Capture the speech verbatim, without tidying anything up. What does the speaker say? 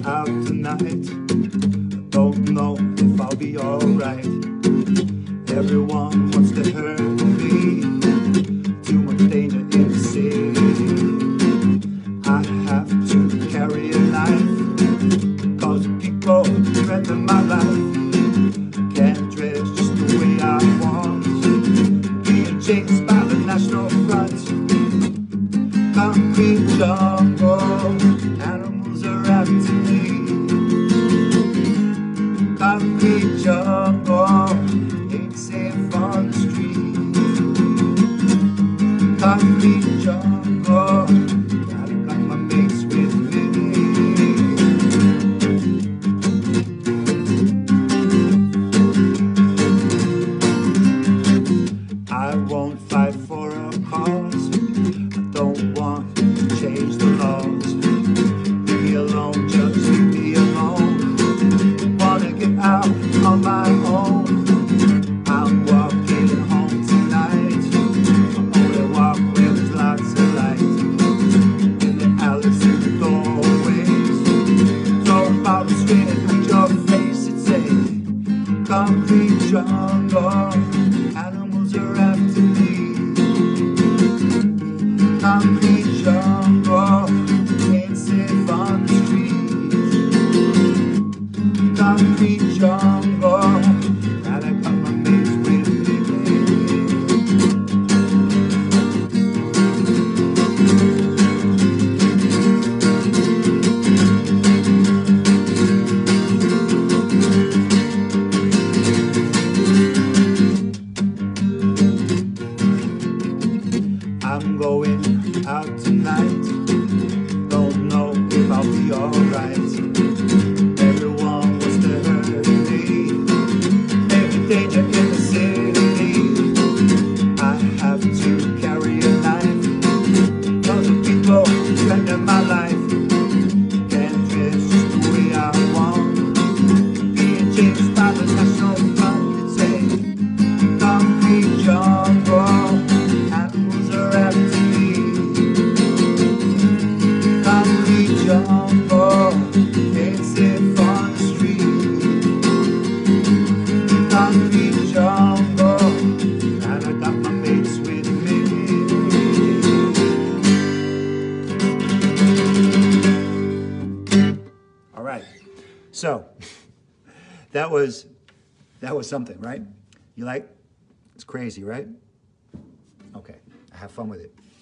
out tonight. I don't know if I'll be alright. Everyone wants to hurt me. Too much danger in the city. I have to carry a knife, cause people threaten my life. Can't dress just the way I want, being chased by the National Front. Concrete jungle, animals are after me. Concrete jungle, ain't safe on the street. Concrete jungle, gotta got my mates with me. I won't fight for a cause. I don't want to change the laws. Leave me alone, just leave me alone. Wanna get out on my own. I'm walking home tonight. I only walk where there's lots of light. In the alleys, in the doorways, throw a bottle straight at your face and say, concrete jungle, animals are after me. Concrete jungle, ain't safe on the streets. Concrete jungle, gotta got my mates with me. I'm going out tonight. Don't know if I'll be alright. Everyone wants to hurt me. Every danger in the city. I have to carry a knife, cause the people threaten my life. Can't dress just the way I want, being chased by the National Front. It's a concrete jungle, animals are after me. Concrete jungle, ain't safe on the street. Concrete jungle, and I got my mates with me. All right, so that was that was something, right? You like? It's crazy, right? Okay, have fun with it.